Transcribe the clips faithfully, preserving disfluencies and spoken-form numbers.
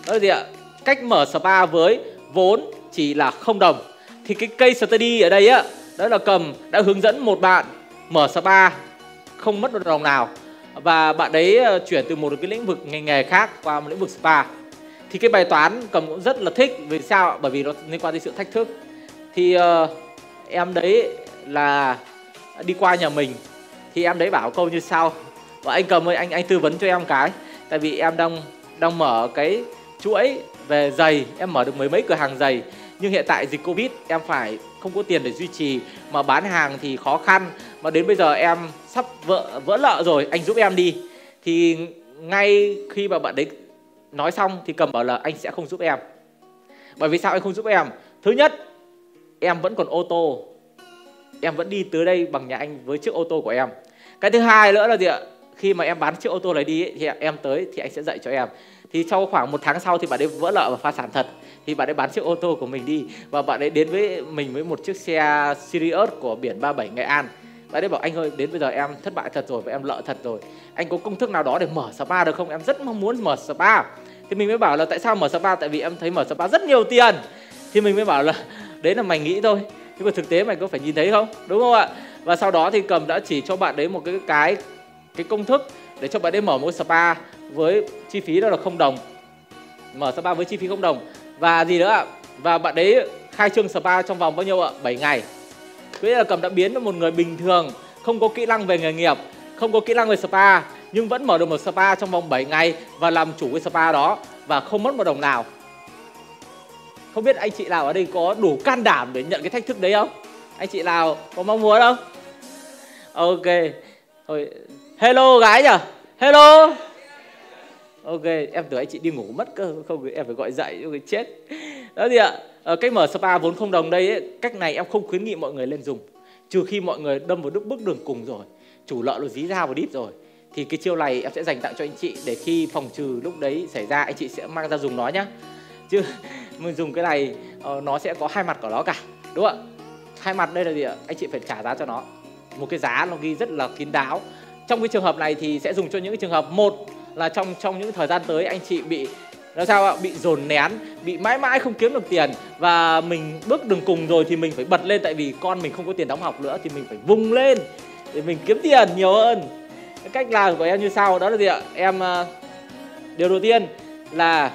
Đó là gì ạ? Cách mở spa với vốn chỉ là không đồng. Thì cái case study ở đây á, đó là Cầm đã hướng dẫn một bạn mở spa không mất một đồng nào. Và bạn ấy chuyển từ một cái lĩnh vực ngành nghề khác qua một lĩnh vực spa. Thì cái bài toán Cầm cũng rất là thích. Vì sao? Bởi vì nó liên quan đến sự thách thức. Thì uh, em đấy là đi qua nhà mình, thì em đấy bảo câu như sau: và anh Cầm ơi, anh anh tư vấn cho em cái. Tại vì em đang đang mở cái chuỗi về giày, em mở được mấy mấy cửa hàng giày, nhưng hiện tại dịch Covid em phải không có tiền để duy trì, mà bán hàng thì khó khăn, mà đến bây giờ em sắp vỡ vỡ nợ rồi, anh giúp em đi. Thì ngay khi mà bạn đấy nói xong thì Cầm bảo là anh sẽ không giúp em. Bởi vì sao anh không giúp em? Thứ nhất, em vẫn còn ô tô, em vẫn đi tới đây bằng nhà anh với chiếc ô tô của em. Cái thứ hai nữa là gì ạ? Khi mà em bán chiếc ô tô này đi ấy, thì em tới thì anh sẽ dạy cho em. Thì sau khoảng một tháng sau thì bạn ấy vỡ nợ và phá sản thật. Thì bạn ấy bán chiếc ô tô của mình đi, và bạn ấy đến với mình với một chiếc xe Sirius của biển ba mươi bảy Nghệ An. Bạn ấy bảo anh ơi, đến bây giờ em thất bại thật rồi và em nợ thật rồi, anh có công thức nào đó để mở spa được không? Em rất mong muốn mở spa. Thì mình mới bảo là tại sao mở spa? Tại vì em thấy mở spa rất nhiều tiền. Thì mình mới bảo là đấy là mày nghĩ thôi, nhưng mà thực tế mày có phải nhìn thấy không, đúng không ạ? Và sau đó thì Cầm đã chỉ cho bạn đấy một cái cái cái công thức để cho bạn ấy mở một spa với chi phí đó là không đồng. Mở spa với chi phí không đồng. Và gì nữa ạ? Và bạn ấy khai trương spa trong vòng bao nhiêu ạ? bảy ngày. Thế là Cầm đã biến một người bình thường, không có kỹ năng về nghề nghiệp, không có kỹ năng về spa, nhưng vẫn mở được một spa trong vòng bảy ngày và làm chủ cái spa đó và không mất một đồng nào. Không biết anh chị nào ở đây có đủ can đảm để nhận cái thách thức đấy không? Anh chị nào có mong muốn không? Ok. Thôi, hello gái nhỉ? Hello. Ok, em tưởng anh chị đi ngủ mất cơ, không em phải gọi dậy cho người chết. Đó gì ạ? Ở cách mở spa vốn không đồng đây ấy, cách này em không khuyến nghị mọi người lên dùng, trừ khi mọi người đâm vào đứt bước đường cùng rồi, chủ nợ nó dí dao vào đít rồi, thì cái chiêu này em sẽ dành tặng cho anh chị để khi phòng trừ lúc đấy xảy ra anh chị sẽ mang ra dùng nó nhá. Chứ mình dùng cái này nó sẽ có hai mặt của nó cả, đúng không ạ? Hai mặt đây là gì ạ? Anh chị phải trả giá cho nó một cái giá nó ghi rất là kín đáo. Trong cái trường hợp này thì sẽ dùng cho những cái trường hợp, một là trong trong những thời gian tới anh chị bị là sao ạ? Bị dồn nén, bị mãi mãi không kiếm được tiền, và mình bước đường cùng rồi thì mình phải bật lên, tại vì con mình không có tiền đóng học nữa thì mình phải vùng lên để mình kiếm tiền nhiều hơn. Cái cách làm của em như sau, đó là gì ạ? Em điều đầu tiên là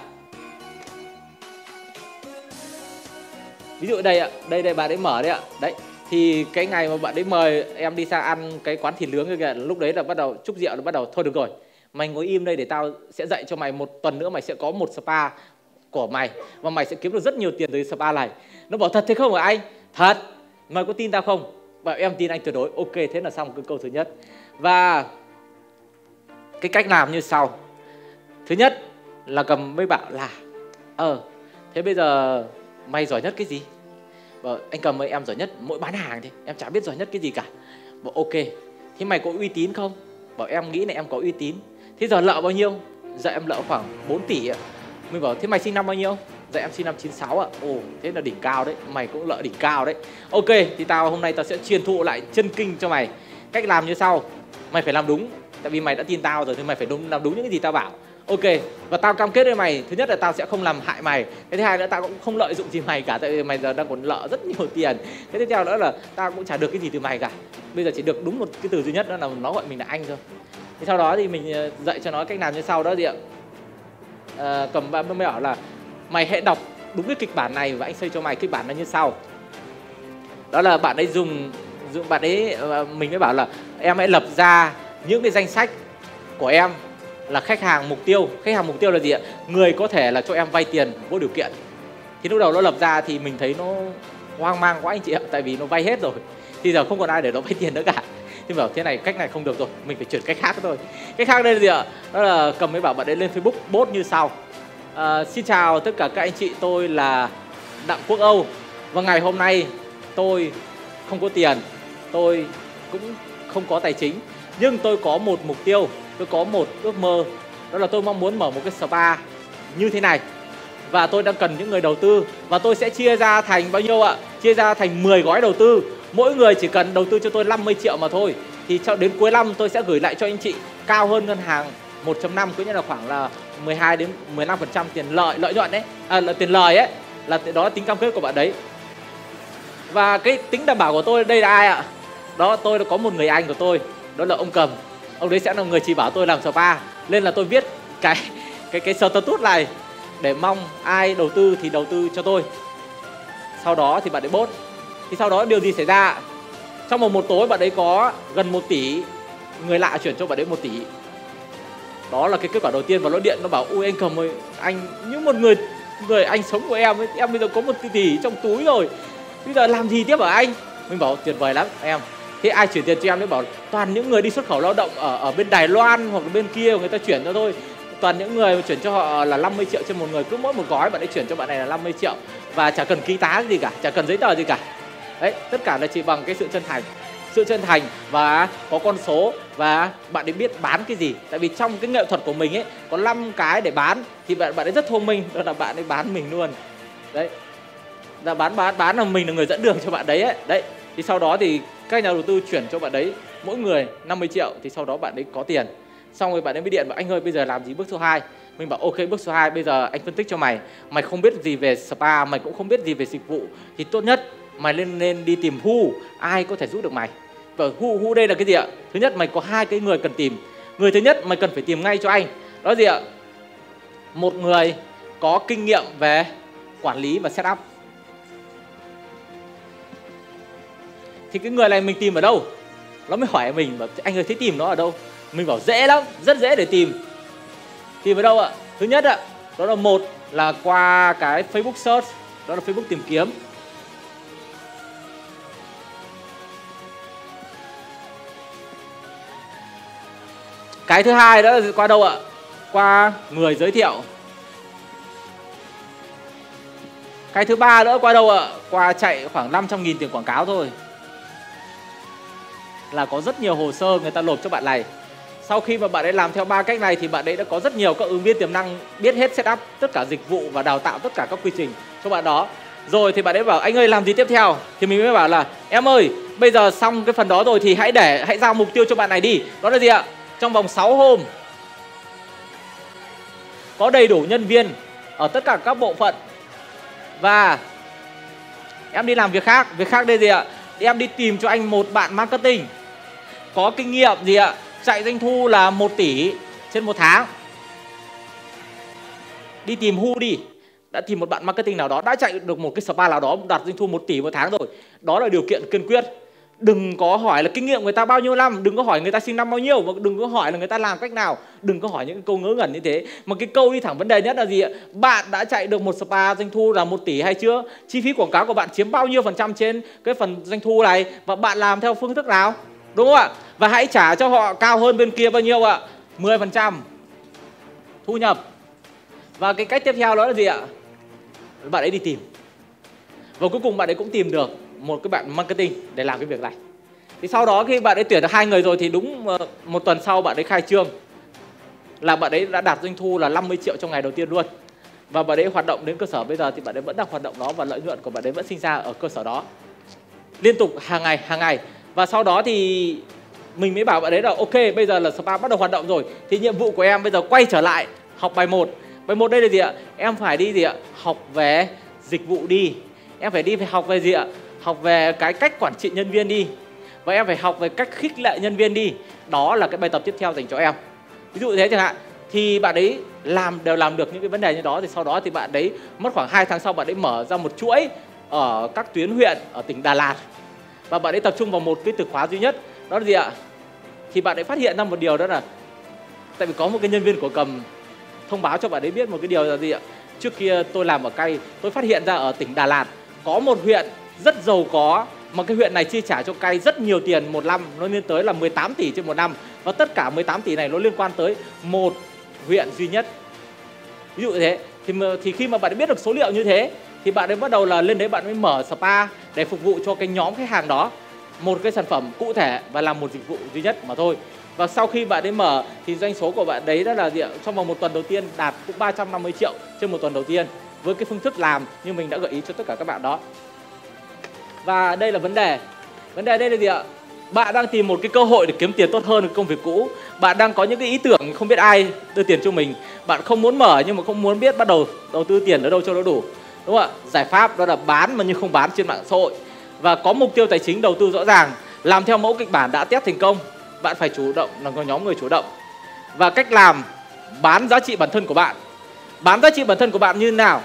ví dụ đây ạ, đây đây bạn ấy mở đấy ạ. Đấy, thì cái ngày mà bạn ấy mời em đi sang ăn cái quán thịt nướng kìa, lúc đấy là bắt đầu chúc rượu, là bắt đầu thôi được rồi, mày ngồi im đây để tao sẽ dạy cho mày, một tuần nữa mày sẽ có một spa của mày và mày sẽ kiếm được rất nhiều tiền từ spa này. Nó bảo thật thế không hả anh? Thật. Mày có tin tao không? Và em tin anh tuyệt đối. Ok, thế là xong cái câu thứ nhất. Và cái cách làm như sau. Thứ nhất là Cầm mới bảo là Ờ thế bây giờ mày giỏi nhất cái gì? Bảo anh Cầm ơi, em giỏi nhất mỗi bán hàng thôi, em chả biết giỏi nhất cái gì cả. Bảo ok, thế mày có uy tín không? Bảo em nghĩ là em có uy tín. Thế giờ nợ bao nhiêu? Dạ em nợ khoảng bốn tỷ ạ. Mình bảo thế mày sinh năm bao nhiêu? Dạ em sinh năm chín sáu ạ. Ồ thế là đỉnh cao đấy, mày cũng nợ đỉnh cao đấy. Ok, thì tao hôm nay tao sẽ truyền thụ lại chân kinh cho mày. Cách làm như sau. Mày phải làm đúng, tại vì mày đã tin tao rồi thì mày phải đúng, làm đúng những cái gì tao bảo. Ok, và tao cam kết với mày, thứ nhất là tao sẽ không làm hại mày, cái thứ hai nữa tao cũng không lợi dụng gì mày cả, tại vì mày giờ đang còn nợ rất nhiều tiền. Cái tiếp theo nữa là tao cũng chả được cái gì từ mày cả, bây giờ chỉ được đúng một cái từ duy nhất đó là nó gọi mình là anh thôi. Thì sau đó thì mình dạy cho nó cách làm như sau đó gì ạ? À, Cầm ba mới bảo là mày hãy đọc đúng cái kịch bản này và anh xây cho mày kịch bản nó như sau. Đó là bạn ấy dùng, dùng bạn ấy mình mới bảo là em hãy lập ra những cái danh sách của em là khách hàng mục tiêu. Khách hàng mục tiêu là gì ạ? Người có thể là cho em vay tiền vô điều kiện. Thì lúc đầu nó lập ra thì mình thấy nó hoang mang quá anh chị ạ, tại vì nó vay hết rồi, thì giờ không còn ai để nó vay tiền nữa cả. Thì bảo thế này, cách này không được rồi, mình phải chuyển cách khác thôi. Cách khác đây là gì ạ? Đó là Cầm mới bảo bạn ấy lên Facebook post như sau. À, xin chào tất cả các anh chị, tôi là Đặng Quốc Âu, và ngày hôm nay tôi không có tiền, tôi cũng không có tài chính, nhưng tôi có một mục tiêu, tôi có một ước mơ, đó là tôi mong muốn mở một cái spa như thế này, và tôi đang cần những người đầu tư, và tôi sẽ chia ra thành bao nhiêu ạ? Chia ra thành mười gói đầu tư, mỗi người chỉ cần đầu tư cho tôi năm mươi triệu mà thôi. Thì cho đến cuối năm tôi sẽ gửi lại cho anh chị cao hơn ngân hàng một chấm năm, cũng như là khoảng là mười hai đến mười lăm phần trăm tiền lợi lợi nhuận đấy, à, là tiền lời ấy, là đó là tính cam kết của bạn đấy. Và cái tính đảm bảo của tôi đây là ai ạ? Đó, tôi đã có một người anh của tôi, đó là ông Cầm. Ông đấy sẽ là người chỉ bảo tôi làm spa, nên là tôi viết cái cái cái status này để mong ai đầu tư thì đầu tư cho tôi. Sau đó thì bạn ấy post. Thì sau đó điều gì xảy ra? Trong một một tối bạn ấy có gần một tỷ người lạ chuyển cho bạn ấy một tỷ. Đó là cái kết quả đầu tiên. Và nó điện nó bảo: ui anh Cầm ơi, anh như một người người anh sống của em ấy, em bây giờ có một tỷ trong túi rồi, bây giờ làm gì tiếp hả anh? Mình bảo tuyệt vời lắm em. Thế ai chuyển tiền cho em? Nó bảo toàn những người đi xuất khẩu lao động ở ở bên Đài Loan hoặc là bên kia, người ta chuyển cho tôi. Toàn những người chuyển cho họ là năm mươi triệu trên một người, cứ mỗi một gói bạn ấy chuyển cho bạn này là năm mươi triệu và chả cần ký tá gì cả, chả cần giấy tờ gì cả. Đấy, tất cả là chỉ bằng cái sự chân thành. Sự chân thành và có con số, và bạn ấy biết bán cái gì. Tại vì trong cái nghệ thuật của mình ấy có năm cái để bán, thì bạn bạn ấy rất thông minh, đó là bạn ấy bán mình luôn. Đấy. Là bán bán bán là mình là người dẫn đường cho bạn đấy ấy. Đấy. Thì sau đó thì các nhà đầu tư chuyển cho bạn đấy mỗi người năm mươi triệu, thì sau đó bạn ấy có tiền. Xong rồi bạn ấy mới điện bảo: anh ơi bây giờ làm gì bước số hai? Mình bảo ok, bước số hai bây giờ anh phân tích cho mày. Mày không biết gì về spa, mày cũng không biết gì về dịch vụ, thì tốt nhất mày lên nên đi tìm who, ai có thể giúp được mày. Và who, who đây là cái gì ạ? Thứ nhất, mày có hai cái người cần tìm. Người thứ nhất mày cần phải tìm ngay cho anh. Đó là gì ạ? Một người có kinh nghiệm về quản lý và setup. Thì cái người này mình tìm ở đâu? Nó mới hỏi mình bảo: anh ơi thế tìm nó ở đâu? Mình bảo dễ lắm, rất dễ để tìm. Tìm ở đâu ạ? Thứ nhất ạ, đó là một là qua cái Facebook search, đó là Facebook tìm kiếm. Cái thứ hai đó là qua đâu ạ? Qua người giới thiệu. Cái thứ ba nữa qua đâu ạ? Qua chạy khoảng năm trăm nghìn tiền quảng cáo thôi. Là có rất nhiều hồ sơ người ta nộp cho bạn này. Sau khi mà bạn ấy làm theo ba cách này thì bạn ấy đã có rất nhiều các ứng viên tiềm năng biết hết setup tất cả dịch vụ và đào tạo tất cả các quy trình cho bạn đó. Rồi thì bạn ấy bảo: anh ơi làm gì tiếp theo? Thì mình mới bảo là em ơi, bây giờ xong cái phần đó rồi thì hãy để hãy giao mục tiêu cho bạn này đi. Đó là gì ạ? Trong vòng sáu hôm có đầy đủ nhân viên ở tất cả các bộ phận, và em đi làm việc khác. Việc khác đây gì ạ? Em đi tìm cho anh một bạn marketing có kinh nghiệm gì ạ? Chạy doanh thu là một tỷ trên một tháng. Đi tìm who đi. Đã tìm một bạn marketing nào đó đã chạy được một cái spa nào đó đạt doanh thu một tỷ một tháng rồi. Đó là điều kiện kiên quyết. Đừng có hỏi là kinh nghiệm người ta bao nhiêu năm, đừng có hỏi người ta sinh năm bao nhiêu, và đừng có hỏi là người ta làm cách nào. Đừng có hỏi những câu ngớ ngẩn như thế. Mà cái câu đi thẳng vấn đề nhất là gì ạ? Bạn đã chạy được một spa doanh thu là một tỷ hay chưa? Chi phí quảng cáo của bạn chiếm bao nhiêu phần trăm trên cái phần doanh thu này? Và bạn làm theo phương thức nào? Đúng không ạ? Và hãy trả cho họ cao hơn bên kia bao nhiêu ạ? mười phần trăm thu nhập. Và cái cách tiếp theo đó là gì ạ? Bạn ấy đi tìm. Và cuối cùng bạn ấy cũng tìm được một cái bạn marketing để làm cái việc này. Thì sau đó khi bạn ấy tuyển được hai người rồi thì đúng một tuần sau bạn ấy khai trương là bạn ấy đã đạt doanh thu là năm mươi triệu trong ngày đầu tiên luôn. Và bạn ấy hoạt động đến cơ sở bây giờ thì bạn ấy vẫn đang hoạt động đó, và lợi nhuận của bạn ấy vẫn sinh ra ở cơ sở đó liên tục hàng ngày hàng ngày. Và sau đó thì mình mới bảo bạn ấy là ok, bây giờ là spa bắt đầu hoạt động rồi, thì nhiệm vụ của em bây giờ quay trở lại học bài một. Bài một đây là gì ạ? Em phải đi gì ạ? Học về dịch vụ đi. Em phải đi phải học về gì ạ? Học về cái cách quản trị nhân viên đi. Và em phải học về cách khích lệ nhân viên đi. Đó là cái bài tập tiếp theo dành cho em. Ví dụ thế chẳng hạn. Thì bạn ấy làm đều làm được những cái vấn đề như đó. Thì sau đó thì bạn ấy mất khoảng hai tháng sau bạn ấy mở ra một chuỗi ở các tuyến huyện ở tỉnh Đà Lạt. Và bạn ấy tập trung vào một cái từ khóa duy nhất. Đó là gì ạ? Thì bạn ấy phát hiện ra một điều, đó là tại vì có một cái nhân viên của Cầm thông báo cho bạn ấy biết một cái điều là gì ạ? Trước kia tôi làm ở cay, tôi phát hiện ra ở tỉnh Đà Lạt có một huyện rất giàu có, mà cái huyện này chi trả cho cay rất nhiều tiền một năm, nó lên tới là mười tám tỷ trên một năm. Và tất cả mười tám tỷ này nó liên quan tới một huyện duy nhất. Ví dụ như thế. Thì, thì khi mà bạn ấy biết được số liệu như thế thì bạn ấy bắt đầu là lên đấy bạn mới mở spa để phục vụ cho cái nhóm khách hàng đó một cái sản phẩm cụ thể và làm một dịch vụ duy nhất mà thôi. Và sau khi bạn ấy mở thì doanh số của bạn đấy đó là gì ạ? Trong vòng một tuần đầu tiên đạt cũng ba trăm năm mươi triệu trên một tuần đầu tiên, với cái phương thức làm như mình đã gợi ý cho tất cả các bạn đó. Và đây là vấn đề. Vấn đề đây là gì ạ? Bạn đang tìm một cái cơ hội để kiếm tiền tốt hơn công việc cũ. bạn đang có những cái ý tưởng không biết ai đưa tiền cho mình, bạn không muốn mở nhưng mà không muốn biết bắt đầu đầu tư tiền ở đâu cho nó đủ, đúng không ạ? Giải pháp đó là bán mà nhưng không bán trên mạng xã hội, và có mục tiêu tài chính đầu tư rõ ràng, làm theo mẫu kịch bản đã test thành công. Bạn phải chủ động, là có nhóm người chủ động. Và cách làm bán giá trị bản thân của bạn. Bán giá trị bản thân của bạn như thế nào?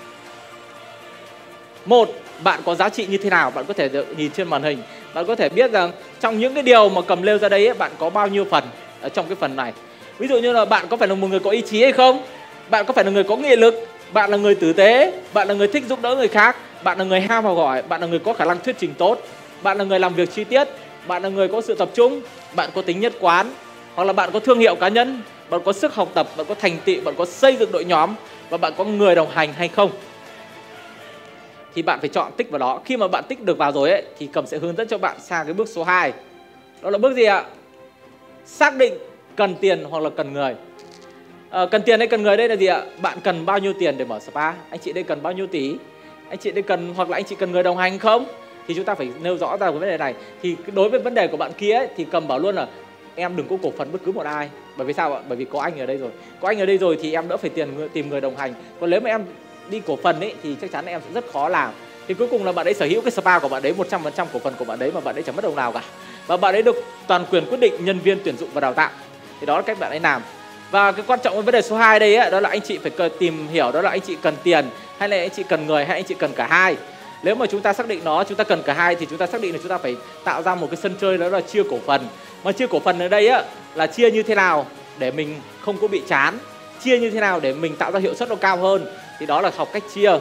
Một, bạn có giá trị như thế nào? Bạn có thể nhìn trên màn hình, bạn có thể biết rằng trong những cái điều mà Cầm nêu ra đây ấy, bạn có bao nhiêu phần ở trong cái phần này. Ví dụ như là bạn có phải là một người có ý chí hay không? Bạn có phải là người có nghị lực? Bạn là người tử tế? Bạn là người thích giúp đỡ người khác? Bạn là người ham học hỏi? Bạn là người có khả năng thuyết trình tốt? Bạn là người làm việc chi tiết? Bạn là người có sự tập trung? Bạn có tính nhất quán? Hoặc là bạn có thương hiệu cá nhân? Bạn có sức học tập? Bạn có thành tựu? Bạn có xây dựng đội nhóm? Và bạn có người đồng hành hay không? Thì bạn phải chọn tích vào đó. Khi mà bạn tích được vào rồi ấy, thì Cầm sẽ hướng dẫn cho bạn sang cái bước số hai. Đó là bước gì ạ? Xác định cần tiền hoặc là cần người. à, Cần tiền hay cần người đây là gì ạ? Bạn cần bao nhiêu tiền để mở spa? Anh chị đây cần bao nhiêu tỷ? Anh chị đây cần, hoặc là anh chị cần người đồng hành không? Thì chúng ta phải nêu rõ ra cái vấn đề này. Thì đối với vấn đề của bạn kia ấy, thì Cầm bảo luôn là em đừng có cổ phần bất cứ một ai. Bởi vì sao ạ? Bởi vì có anh ở đây rồi. Có anh ở đây rồi thì em đỡ phải tiền tìm người đồng hành. Còn nếu mà em đi cổ phần ấy thì chắc chắn em sẽ rất khó làm. Thì cuối cùng là bạn ấy sở hữu cái spa của bạn đấy, một trăm phần trăm cổ phần của bạn đấy, mà bạn ấy chẳng mất đồng nào cả. Và bạn ấy được toàn quyền quyết định nhân viên tuyển dụng và đào tạo. Thì đó là cách bạn ấy làm. Và cái quan trọng của vấn đề số hai đây ấy, đó là anh chị phải tìm hiểu đó là anh chị cần tiền hay là anh chị cần người hay anh chị cần cả hai. Nếu mà chúng ta xác định nó, chúng ta cần cả hai thì chúng ta xác định là chúng ta phải tạo ra một cái sân chơi đó là chia cổ phần. Mà chia cổ phần ở đây á là chia như thế nào để mình không có bị chán, chia như thế nào để mình tạo ra hiệu suất nó cao hơn. Thì đó là học cách chia.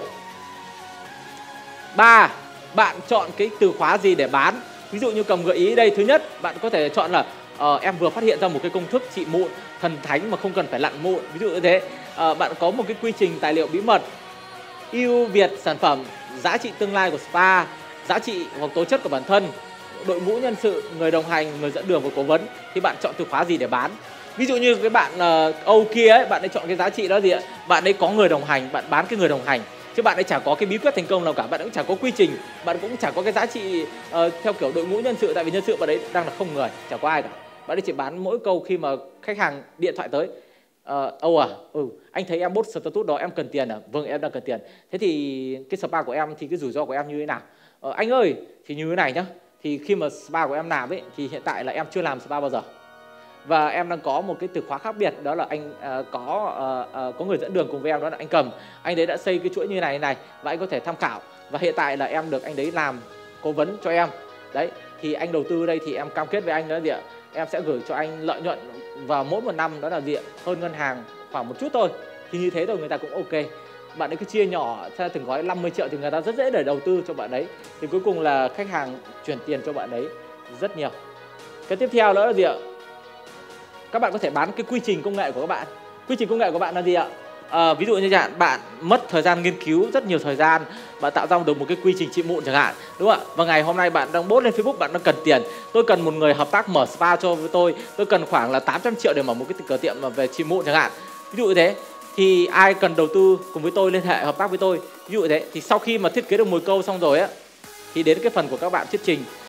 Ba, bạn chọn cái từ khóa gì để bán. Ví dụ như Cầm gợi ý đây, thứ nhất bạn có thể chọn là uh, em vừa phát hiện ra một cái công thức trị mụn thần thánh mà không cần phải lặn mụn, ví dụ như thế. uh, Bạn có một cái quy trình tài liệu bí mật, ưu việt sản phẩm, giá trị tương lai của spa, giá trị hoặc tố chất của bản thân, đội ngũ nhân sự, người đồng hành, người dẫn đường và cố vấn. Thì bạn chọn từ khóa gì để bán. Ví dụ như cái bạn uh, Âu kia ấy, bạn ấy chọn cái giá trị đó gì ạ? Bạn ấy có người đồng hành, bạn bán cái người đồng hành. Chứ bạn ấy chả có cái bí quyết thành công nào cả, bạn cũng chả có quy trình, bạn cũng chả có cái giá trị uh, theo kiểu đội ngũ nhân sự. Tại vì nhân sự bạn ấy đang là không người, chả có ai cả. Bạn ấy chỉ bán mỗi câu khi mà khách hàng điện thoại tới. uh, Âu à, ừ, anh thấy em post status đó, em cần tiền à? Vâng, em đang cần tiền. Thế thì cái spa của em thì cái rủi ro của em như thế nào? uh, Anh ơi, thì như thế này nhá. Thì khi mà spa của em làm ấy, thì hiện tại là em chưa làm spa bao giờ. Và em đang có một cái từ khóa khác biệt, đó là anh uh, có uh, uh, có người dẫn đường cùng với em, đó là anh Cầm. Anh đấy đã xây cái chuỗi như này này và anh có thể tham khảo. Và hiện tại là em được anh đấy làm cố vấn cho em. Đấy, thì anh đầu tư đây thì em cam kết với anh đó là gì ạ? Em sẽ gửi cho anh lợi nhuận vào mỗi một năm đó là gì ạ? Hơn ngân hàng khoảng một chút thôi. Thì như thế rồi người ta cũng ok. Bạn ấy cứ chia nhỏ theo từng gói năm mươi triệu thì người ta rất dễ để đầu tư cho bạn ấy. Thì cuối cùng là khách hàng chuyển tiền cho bạn ấy rất nhiều. Cái tiếp theo đó là gì ạ? Các bạn có thể bán cái quy trình công nghệ của các bạn. Quy trình công nghệ của bạn là gì ạ? À, ví dụ như chẳng hạn bạn mất thời gian nghiên cứu rất nhiều thời gian, bạn tạo ra được một cái quy trình trị mụn chẳng hạn, đúng không ạ? Và ngày hôm nay bạn đang post lên Facebook, bạn đang cần tiền. Tôi cần một người hợp tác mở spa cho với tôi. Tôi cần khoảng là tám trăm triệu để mở một cái cửa tiệm về trị mụn chẳng hạn. Ví dụ như thế. Thì ai cần đầu tư cùng với tôi liên hệ hợp tác với tôi. Ví dụ như thế. Thì sau khi mà thiết kế được mồi câu xong rồi á, thì đến cái phần của các bạn thuyết trình.